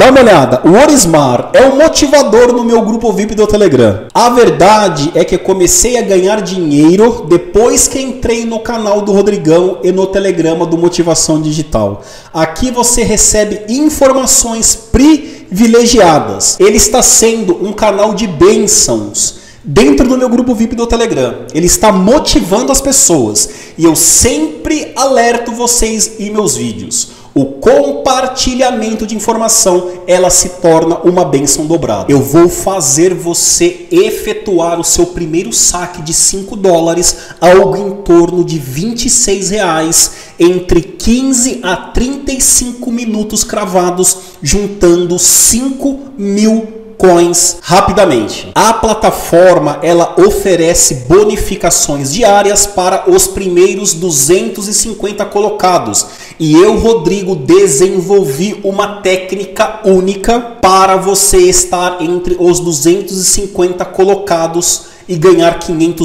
Dá uma olhada, o Orismar é um motivador no meu grupo VIP do Telegram. A verdade é que eu comecei a ganhar dinheiro depois que entrei no canal do Rodrigão e no Telegrama do Motivação Digital. Aqui você recebe informações privilegiadas. Ele está sendo um canal de bênçãos dentro do meu grupo VIP do Telegram. Ele está motivando as pessoas e eu sempre alerto vocês em meus vídeos. O compartilhamento de informação, ela se torna uma bênção dobrada. Eu vou fazer você efetuar o seu primeiro saque de $5, algo em torno de R$26, entre 15 a 35 minutos cravados, juntando 5.000 coins rapidamente. A plataforma ela oferece bonificações diárias para os primeiros 250 colocados e eu, Rodrigo, desenvolvi uma técnica única para você estar entre os 250 colocados e ganhar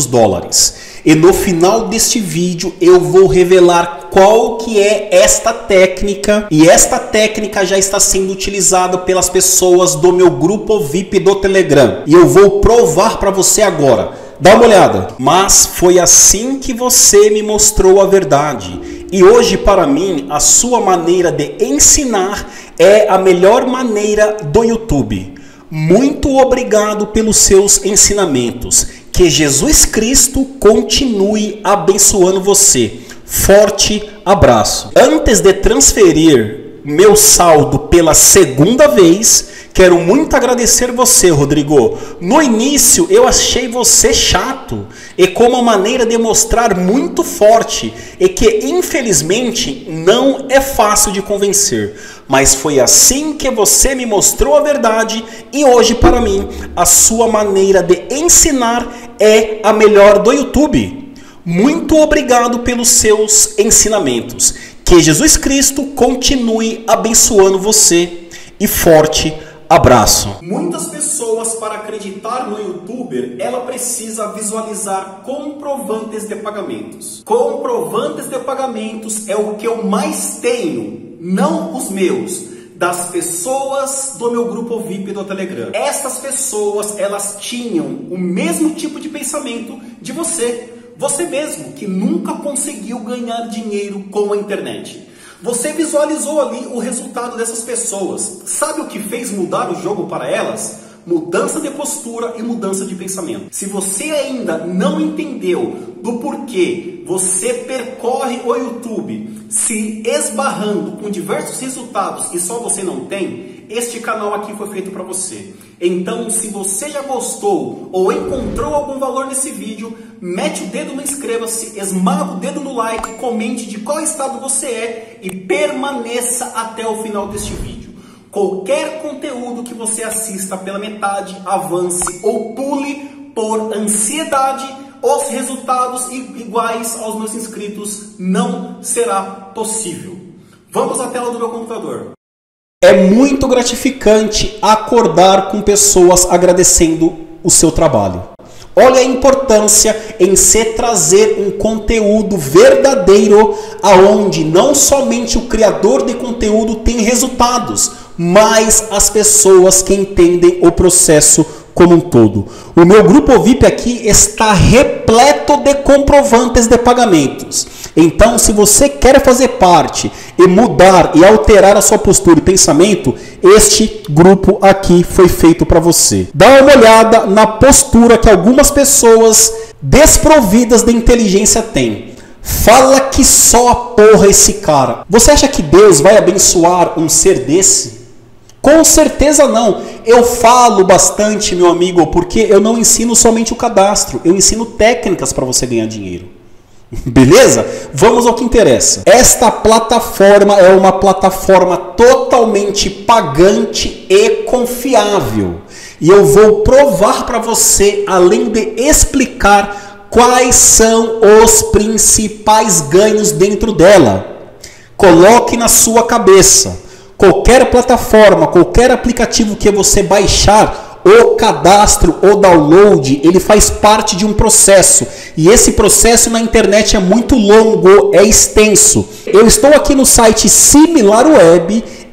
$500. E no final deste vídeo eu vou revelar qual que é esta técnica. E esta técnica já está sendo utilizada pelas pessoas do meu grupo VIP do Telegram. E eu vou provar para você agora. Dá uma olhada. Mas foi assim que você me mostrou a verdade. E hoje para mim a sua maneira de ensinar é a melhor maneira do YouTube. Muito obrigado pelos seus ensinamentos. Que Jesus Cristo continue abençoando você. Forte abraço. Antes de transferir meu saldo pela segunda vez, quero muito agradecer você, Rodrigo. No início eu achei você chato e com uma maneira de mostrar muito forte e que infelizmente não é fácil de convencer. Mas foi assim que você me mostrou a verdade e hoje para mim a sua maneira de ensinar é a melhor do YouTube. Muito obrigado pelos seus ensinamentos. Que Jesus Cristo continue abençoando você e forte abraço. Muitas pessoas, para acreditar no YouTuber, ela precisa visualizar comprovantes de pagamentos. Comprovantes de pagamentos é o que eu mais tenho, não os meus, das pessoas do meu grupo VIP do Telegram. Essas pessoas, elas tinham o mesmo tipo de pensamento de você. Você mesmo, que nunca conseguiu ganhar dinheiro com a internet. Você visualizou ali o resultado dessas pessoas. Sabe o que fez mudar o jogo para elas? Mudança de postura e mudança de pensamento. Se você ainda não entendeu do porquê você percorre o YouTube se esbarrando com diversos resultados e só você não tem, este canal aqui foi feito para você. Então, se você já gostou ou encontrou algum valor nesse vídeo, mete o dedo no inscreva-se, esmaga o dedo no like, comente de qual estado você é e permaneça até o final deste vídeo. Qualquer conteúdo que você assista pela metade, avance ou pule por ansiedade, os resultados iguais aos meus inscritos não será possível. Vamos à tela do meu computador. É muito gratificante acordar com pessoas agradecendo o seu trabalho. Olha a importância em se trazer um conteúdo verdadeiro, aonde não somente o criador de conteúdo tem resultados, mas as pessoas que entendem o processo como um todo. O meu grupo VIP aqui está repleto de comprovantes de pagamentos. Então, se você quer fazer parte e mudar e alterar a sua postura e pensamento, este grupo aqui foi feito para você. Dá uma olhada na postura que algumas pessoas desprovidas de inteligência têm. Fala que só a porra esse cara. Você acha que Deus vai abençoar um ser desse? Com certeza não. Eu falo bastante, meu amigo, porque eu não ensino somente o cadastro. Eu ensino técnicas para você ganhar dinheiro. Beleza? Vamos ao que interessa. Esta plataforma é uma plataforma totalmente pagante e confiável. E eu vou provar para você, além de explicar quais são os principais ganhos dentro dela. Coloque na sua cabeça. Qualquer plataforma, qualquer aplicativo que você baixar, o cadastro, o download, ele faz parte de um processo. E esse processo na internet é muito longo, é extenso. Eu estou aqui no site SimilarWeb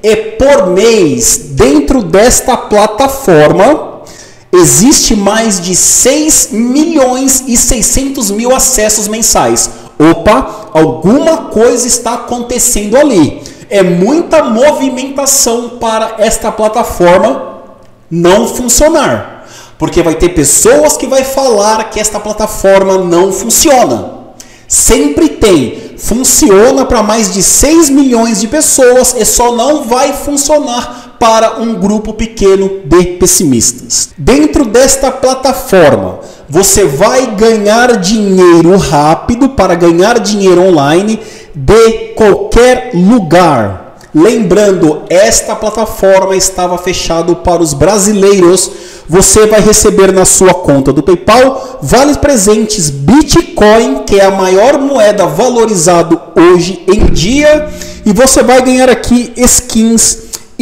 E por mês, dentro desta plataforma, existe mais de 6 milhões e 600 mil acessos mensais. Opa, alguma coisa está acontecendo ali. É muita movimentação para esta plataforma não funcionar. Porque vai ter pessoas que vai falar que esta plataforma não funciona. Sempre tem. Funciona para mais de 6 milhões de pessoas e só não vai funcionar para um grupo pequeno de pessimistas. Dentro desta plataforma, você vai ganhar dinheiro rápido para ganhar dinheiro online de qualquer lugar. Lembrando, esta plataforma estava fechada para os brasileiros. Você vai receber na sua conta do PayPal vales presentes Bitcoin, que é a maior moeda valorizada hoje em dia. E você vai ganhar aqui skins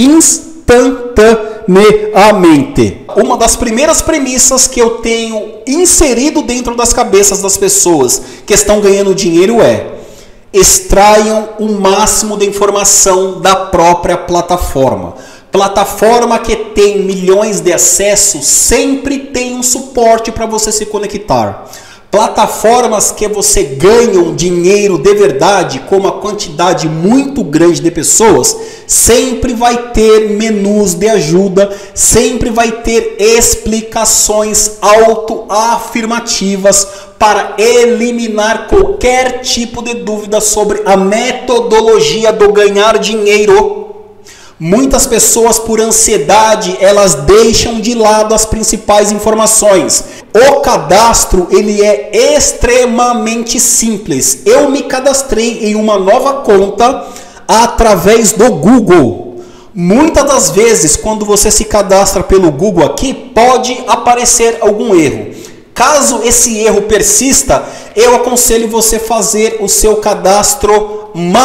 instantaneamente. Uma das primeiras premissas que eu tenho inserido dentro das cabeças das pessoas que estão ganhando dinheiro é: extraiam o máximo de informação da própria plataforma. Plataforma que tem milhões de acessos sempre tem um suporte para você se conectar. Plataformas que você ganha dinheiro de verdade, com uma quantidade muito grande de pessoas, sempre vai ter menus de ajuda, sempre vai ter explicações autoafirmativas para eliminar qualquer tipo de dúvida sobre a metodologia do ganhar dinheiro. Muitas pessoas, por ansiedade, elas deixam de lado as principais informações. O cadastro, ele é extremamente simples. Eu me cadastrei em uma nova conta através do Google. Muitas das vezes, quando você se cadastra pelo Google aqui, pode aparecer algum erro. Caso esse erro persista, eu aconselho você fazer o seu cadastro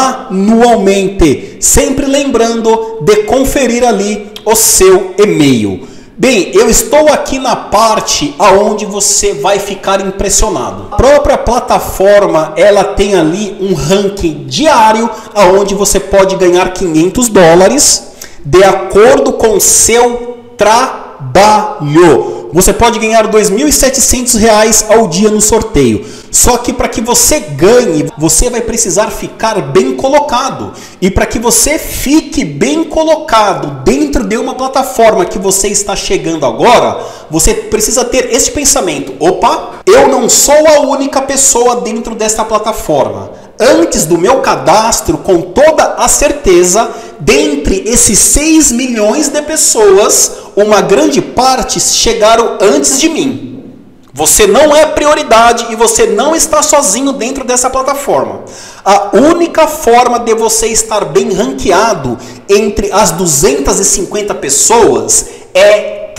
manualmente, sempre lembrando de conferir ali o seu e-mail. Bem, eu estou aqui na parte aonde você vai ficar impressionado. A própria plataforma, ela tem ali um ranking diário aonde você pode ganhar $500 de acordo com o seu trabalho. Você pode ganhar R$ 2.700 ao dia no sorteio. Só que para que você ganhe, você vai precisar ficar bem colocado. E para que você fique bem colocado dentro de uma plataforma que você está chegando agora, você precisa ter este pensamento: opa, eu não sou a única pessoa dentro desta plataforma. Antes do meu cadastro, com toda a certeza, dentre esses 6 milhões de pessoas, uma grande parte chegaram antes de mim. Você não é prioridade e você não está sozinho dentro dessa plataforma. A única forma de você estar bem ranqueado entre as 250 pessoas é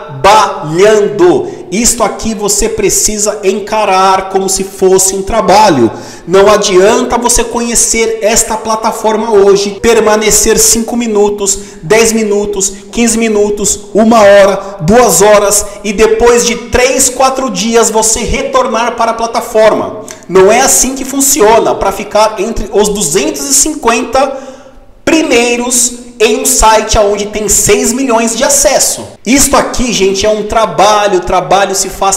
trabalhando. Isto aqui você precisa encarar como se fosse um trabalho. Não adianta você conhecer esta plataforma hoje, permanecer 5 minutos, 10 minutos, 15 minutos, 1 hora, 2 horas e depois de 3, 4 dias você retornar para a plataforma. Não é assim que funciona para ficar entre os 250 primeiros em um site onde tem 6 milhões de acesso. Isto aqui, gente, é um trabalho. O trabalho se faz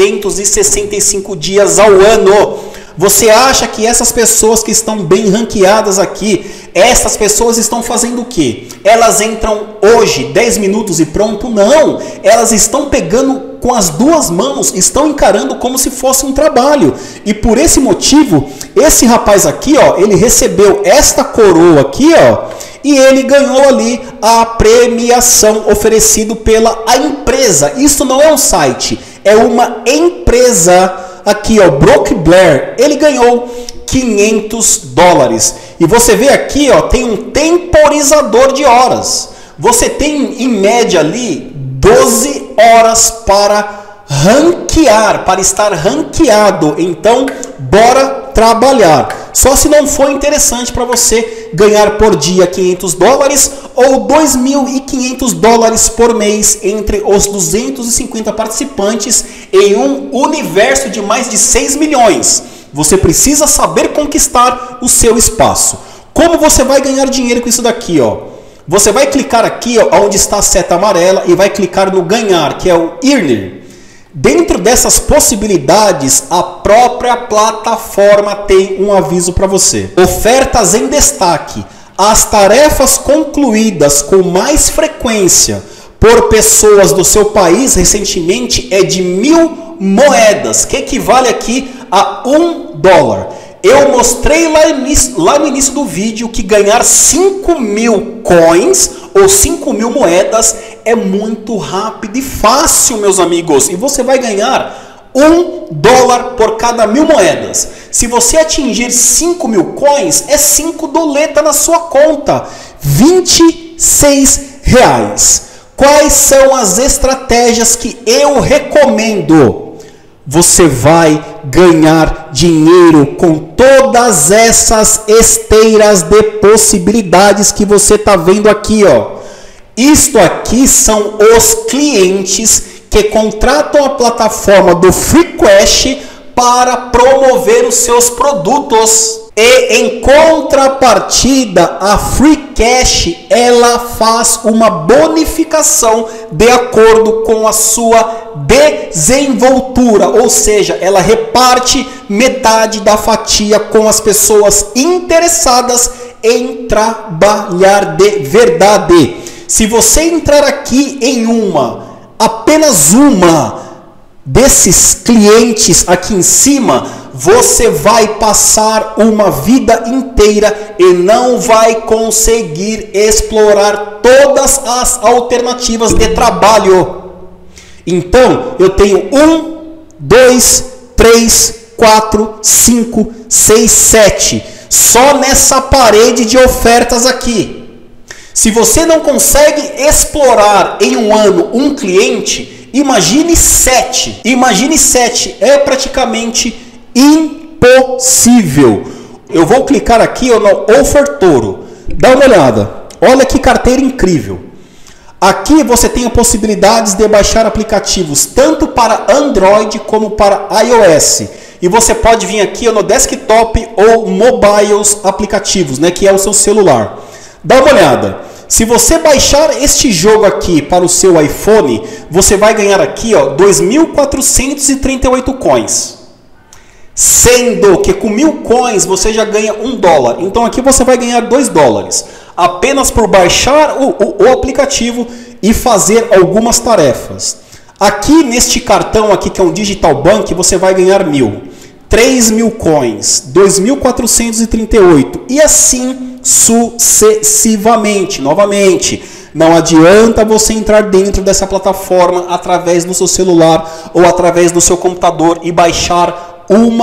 365 dias ao ano. Você acha que essas pessoas que estão bem ranqueadas aqui, essas pessoas estão fazendo o quê? Elas entram hoje, 10 minutos e pronto? Não. Elas estão pegando com as 2 mãos, estão encarando como se fosse um trabalho. E por esse motivo, esse rapaz aqui, ó, ele recebeu esta coroa aqui, ó, e ele ganhou ali a premiação oferecida pela empresa. Isso não é um site, é uma empresa. Aqui, ó, Brock Blair, ele ganhou $500. E você vê aqui, ó, tem um temporizador de horas. Você tem em média ali 12 horas para ranquear, para estar ranqueado. Então, bora trabalhar. Só se não for interessante para você ganhar por dia $500 ou $2.500 por mês entre os 250 participantes em um universo de mais de 6 milhões. Você precisa saber conquistar o seu espaço. Como você vai ganhar dinheiro com isso daqui, ó? Você vai clicar aqui, ó, onde está a seta amarela, e vai clicar no ganhar, que é o Earner. Dentro dessas possibilidades, a própria plataforma tem um aviso para você. Ofertas em destaque. As tarefas concluídas com mais frequência por pessoas do seu país recentemente é de 1000 moedas, que equivale aqui a $1. Eu mostrei lá no início do vídeo que ganhar 5.000 coins ou 5.000 moedas é muito rápido e fácil, meus amigos. E você vai ganhar $1 por cada 1000 moedas. Se você atingir 5.000 coins, é 5 doletas na sua conta. R$26. Quais são as estratégias que eu recomendo? Você vai ganhar dinheiro com todas essas esteiras de possibilidades que você está vendo aqui, ó. Isto aqui são os clientes que contratam a plataforma do FreeCash para promover os seus produtos. E em contrapartida, a FreeCash ela faz uma bonificação de acordo com a sua desenvoltura, ou seja, ela reparte metade da fatia com as pessoas interessadas em trabalhar de verdade. Se você entrar aqui em apenas uma desses clientes aqui em cima, você vai passar uma vida inteira e não vai conseguir explorar todas as alternativas de trabalho. Então, eu tenho 1, 2, 3, 4, 5, 6, 7. Só nessa parede de ofertas aqui. Se você não consegue explorar em um ano um cliente, imagine 7. Imagine 7. É praticamente impossível. Eu vou clicar aqui no Ofertoro. Dá uma olhada. Olha que carteira incrível. Aqui você tem a possibilidade de baixar aplicativos tanto para Android como para iOS. E você pode vir aqui no desktop ou mobiles aplicativos, né, que é o seu celular. Dá uma olhada. Se você baixar este jogo aqui para o seu iPhone, você vai ganhar aqui 2.438 coins. Sendo que com 1000 coins você já ganha $1. Então aqui você vai ganhar $2. Apenas por baixar o aplicativo e fazer algumas tarefas. Aqui neste cartão aqui que é um Digital Bank, você vai ganhar 1000. 3.000 coins, 2.438 e assim sucessivamente. Novamente, não adianta você entrar dentro dessa plataforma através do seu celular ou através do seu computador e baixar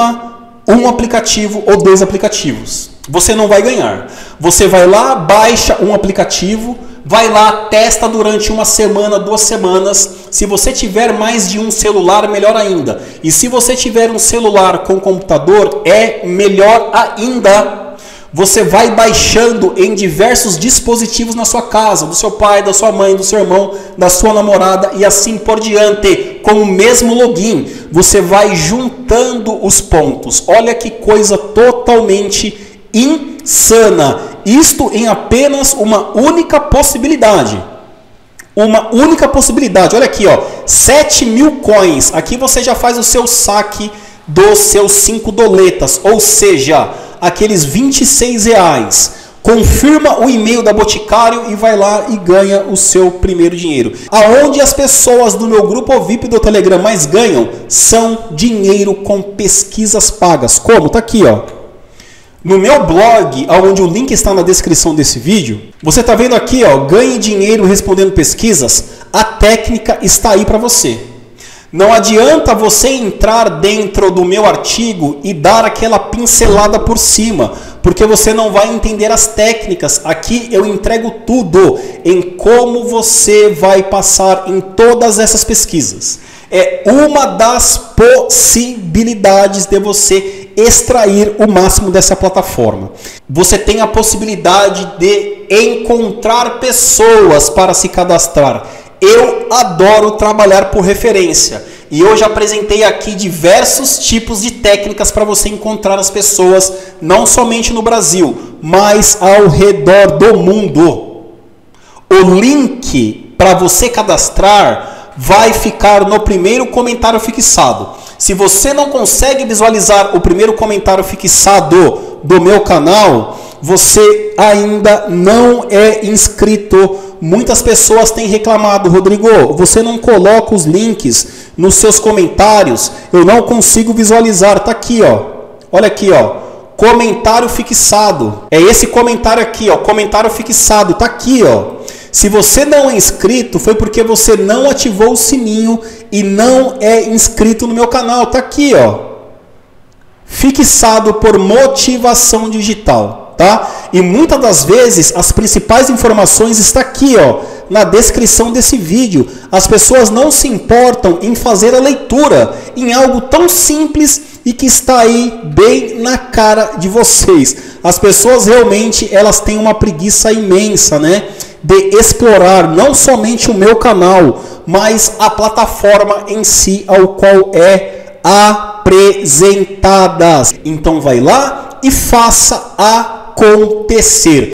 um aplicativo ou 2 aplicativos. Você não vai ganhar. Você vai lá, baixa um aplicativo, vai lá, testa durante 1 semana, 2 semanas. Se você tiver mais de um celular, melhor ainda. E se você tiver um celular com computador, é melhor ainda. Você vai baixando em diversos dispositivos na sua casa, do seu pai, da sua mãe, do seu irmão, da sua namorada e assim por diante, com o mesmo login. Você vai juntando os pontos. Olha que coisa totalmente insana. Isto em apenas uma única possibilidade. Uma única possibilidade. Olha aqui, 7.000 coins. Aqui você já faz o seu saque dos seus 5 doletas, ou seja, aqueles R$26. Confirma o e-mail da Boticário e vai lá e ganha o seu primeiro dinheiro. Aonde as pessoas do meu grupo VIP do Telegram mais ganham são dinheiro com pesquisas pagas. Como? Tá aqui, no meu blog, onde o link está na descrição desse vídeo, você está vendo aqui, ganhe dinheiro respondendo pesquisas. A técnica está aí para você. Não adianta você entrar dentro do meu artigo e dar aquela pincelada por cima, porque você não vai entender as técnicas. Aqui eu entrego tudo em como você vai passar em todas essas pesquisas. É uma das possibilidades de você extrair o máximo dessa plataforma. Você tem a possibilidade de encontrar pessoas para se cadastrar. Eu adoro trabalhar por referência e eu já apresentei aqui diversos tipos de técnicas para você encontrar as pessoas, não somente no Brasil, mas ao redor do mundo. O link para você cadastrar vai ficar no primeiro comentário fixado. Se você não consegue visualizar o primeiro comentário fixado do meu canal, você ainda não é inscrito. Muitas pessoas têm reclamado: Rodrigo, você não coloca os links nos seus comentários, eu não consigo visualizar. Tá aqui, ó. Olha aqui, ó. Comentário fixado. É esse comentário aqui, ó. Comentário fixado. Tá aqui, ó. Se você não é inscrito, foi porque você não ativou o sininho e não é inscrito no meu canal. Tá aqui, ó. Fixado por motivação digital, tá? E muitas das vezes as principais informações estão aqui, ó, na descrição desse vídeo. As pessoas não se importam em fazer a leitura em algo tão simples e que está aí bem na cara de vocês. As pessoas realmente, elas têm uma preguiça imensa, né, de explorar não somente o meu canal, mas a plataforma em si ao qual é apresentada. Então vai lá e faça acontecer.